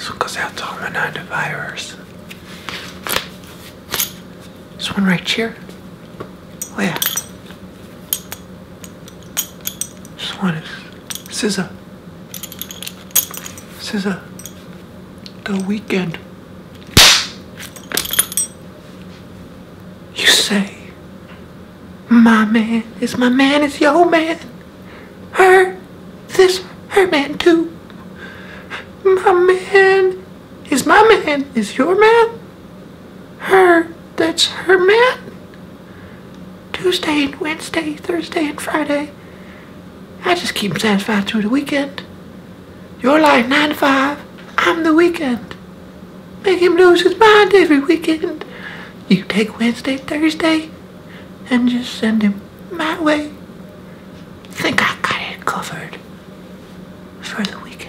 This one goes out to all my 9 to 5ers. This one right here. Oh yeah. This one is sZa. sZa. The weekend. You say, my man is your man. Her man too. My man is your man. That's her man. Tuesday and Wednesday, Thursday and Friday. I just keep him satisfied through the weekend. You're like 9 to 5. I'm the weekend. Make him lose his mind every weekend. You take Wednesday, Thursday, and just send him my way. Think I got it covered for the weekend.